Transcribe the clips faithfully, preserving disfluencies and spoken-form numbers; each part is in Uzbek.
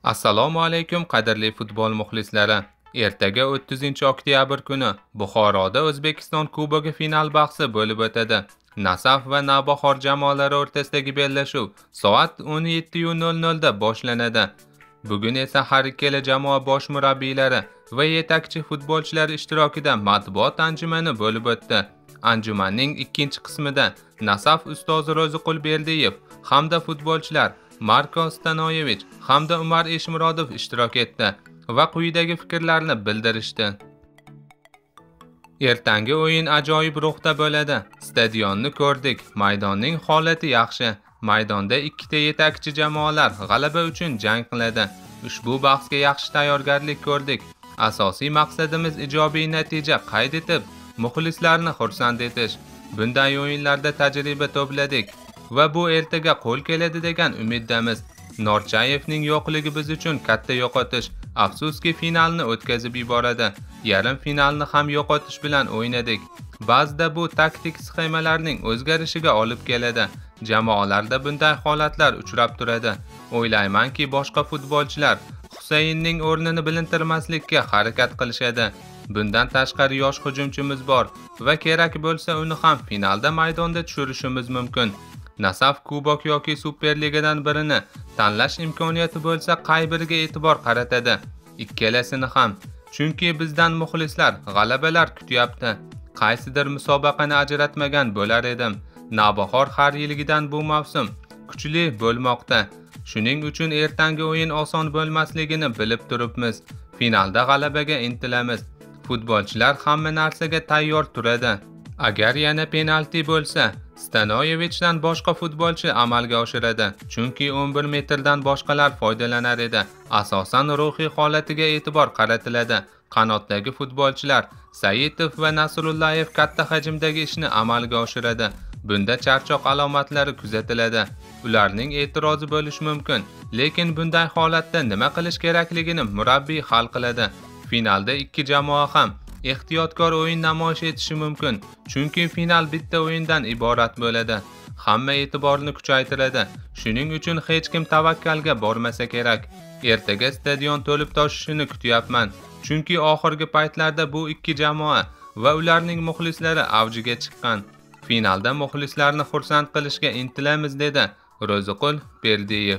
Assalomu alaykum qadrli futbol muxlislari. Ertaga o'ttizinchi oktyabr kuni Buxoroda O'zbekiston Kubogi final bahsi bo'lib o'tadi. Nasaf va Navbahor jamoalari o'rtasidagi bellashuv soat o'n yetti nol nol da boshlanadi. Bugun esa har ikkala jamoa bosh murabbiylari va yetakchi futbolchilar ishtirokida matbuot anjumani bo'lib o'tdi. Anjumanning ikkinchi qismida Nasaf ustozi Ro'ziqul Berdiyev hamda futbolchilar Marko Stanoyevich hamda Umar Eshmurodov ishtirok etdi va quyidagi fikrlarni bildirishdi. Ertangi o'yin ajoyib ruhda bo'ladi. Stadionni ko'rdik, maydonning holati yaxshi. Maydonda ikkita yetakchi jamoalar g'alaba uchun jang qiladi. Ushbu bahsga yaxshi tayyorgarlik ko'rdik. Asosiy maqsadimiz ijobiy natija qayd etib, muxlislarni xursand etish. Bunday o'yinlarda tajriba to'pladik va bu ertaga qo'l keladi degan umiddamiz. Norchayevning yo'qligi biz uchun katta yo'qotish. Afsuski finalni o'tkazib yuboradi. Yarim finalni ham yo'qotish bilan o'ynadik. Ba'zida bu taktik sxemalarning o'zgarishiga olib keladi. Jamoalarda bunday holatlar uchrab turadi. O'ylaymanki, boshqa futbolchilar Husaynning o'rnini bilintirmaslikka harakat qilishadi. Bundan tashqari yosh hujumchimiz bor va kerak bo'lsa uni ham finalda maydonda tushirishimiz mumkin. Nasaf Kubok yoki Superligadan birini tanlash imkoniyati bo'lsa, qay biriga e'tibor qaratadi? Ikkalasini ham. Chunki bizdan muxlislar g'alabalar kutyapti. Qaysidir musobaqani ajratmagan bo'lar edim. Navbahor har yilgidan bu mavsum kuchli bo'lmoqda. Shuning uchun ertangi o'yin oson bo'lmasligini bilib turibmiz. Finalda g'alabaga intilamiz. Futbolchilar hamma narsaga tayyor turadi. Agar yana penalti bo'lsa, Stanoyevichdan boshqa futbolchi amalga oshiradi. Chunki o'n bir metrdan boshqalar foydalanar edi. Asosan ruhiy holatiga e'tibor qaratiladi. Qanotdagi futbolchilar Saitov va Nasrullayev katta hajmdagi ishni amalga oshiradi. Bunda charchoq alomatlari kuzatiladi. Ularning e'tirozi bo'lishi mumkin, lekin bunday holatda nima qilish kerakligini murabbiy hal qiladi. Finalda ikki jamoa ham ehtiyotkor o'yin namoyish etishi mumkin, chunki final bitta o'yindan iborat bo'ladi. Hamma e'tiborni kuchaytiradi. Shuning uchun hech kim tavakkalga bormasa kerak. Ertaga stadion to'lib toshishini kutyapman, chunki oxirgi paytlarda bu ikki jamoa va ularning muxlislari avjiga chiqqan. Finalda muxlislarni xursand qilishga intilamiz, dedi Ro'ziqul Berdiyev.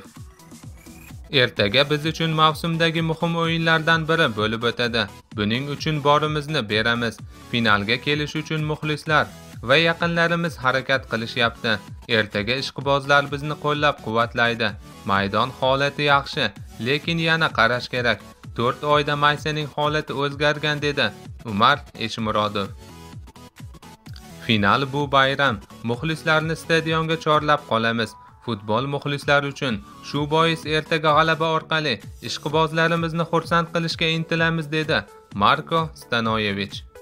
Ertaga biz uchun mavsumdagi muhim o'yinlardan biri bo'lib o'tadi. Buning uchun borimizni beramiz. Finalga kelish uchun muxlislar va yaqinlarimiz harakat qilishyapti. Ertaga ishqibozlar bizni qo'llab-quvvatlaydi. Maydon holati yaxshi, lekin yana qarash kerak. to'rt oyda Maysaning holati o'zgargan, dedi Umar Eshmurodov. Final bu bayram. Muxlislarni stadionga chorlab qolamiz. Futbol muxlislari uchun. Shu bois ertaga g'alaba orqali ishqibozlarimizni xursand qilishga intilamiz, dedi Marko Stanoyevich.